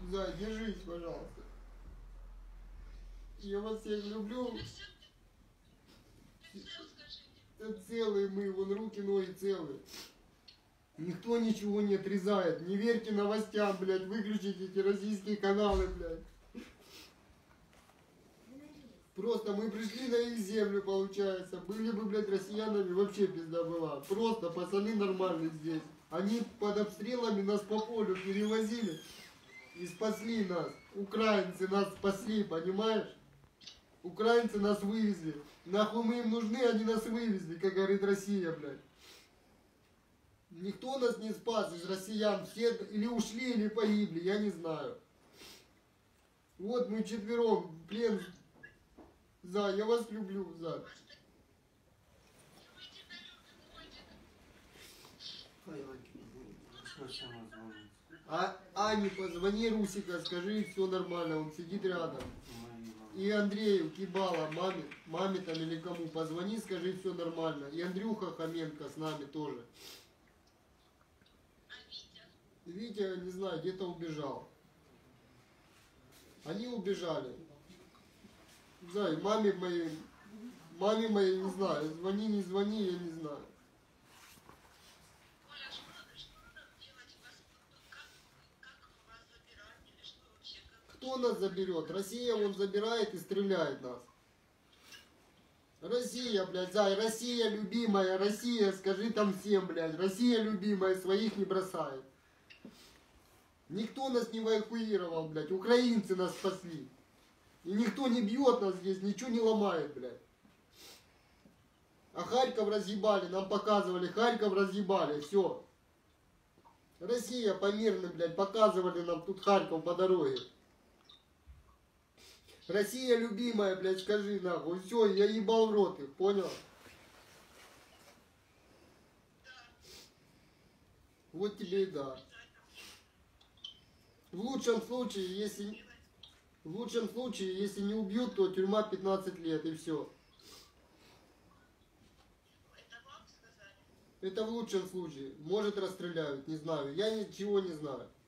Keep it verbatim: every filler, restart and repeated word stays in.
Зай, держись, пожалуйста. Я вас всех люблю. Да целые мы, вон руки, ноги целые. Никто ничего не отрезает. Не верьте новостям, блядь. Выключите эти российские каналы, блядь. Просто мы пришли на их землю, получается. Были бы, блядь, россиянами, вообще пизда была. Просто пацаны нормальные здесь. Они под обстрелами нас по полю перевозили и спасли нас. Украинцы нас спасли, понимаешь? Украинцы нас вывезли. Нахуй мы им нужны, они нас вывезли, как говорит Россия, блядь. Никто нас не спас из россиян. Все или ушли, или погибли, я не знаю. Вот мы четвером в плен. За, я вас люблю, за. А Ане позвони, Русика, скажи, все нормально, он сидит рядом. И Андрею Кибала, маме, маме там или кому, позвони, скажи, все нормально. И Андрюха Хоменко с нами тоже. Витя, не знаю, где-то убежал. Они убежали. Не знаю, маме моей, маме моей, не знаю, звони, не звони, я не знаю. Кто нас заберет? Россия он забирает и стреляет нас. Россия, блядь, зай, Россия любимая, Россия, скажи там всем, блядь, Россия любимая, своих не бросает. Никто нас не эвакуировал, блядь, украинцы нас спасли. И никто не бьет нас здесь, ничего не ломает, блядь. А Харьков разъебали, нам показывали, Харьков разъебали, все. Россия по мирным, блядь, показывали нам тут Харьков по дороге. Россия любимая, блядь, скажи нахуй, все, я ебал в рот их, понял? Вот тебе и да. В лучшем случае, если... В лучшем случае, если не убьют, то тюрьма пятнадцать лет и все. Это в лучшем случае. Может расстреляют, не знаю. Я ничего не знаю.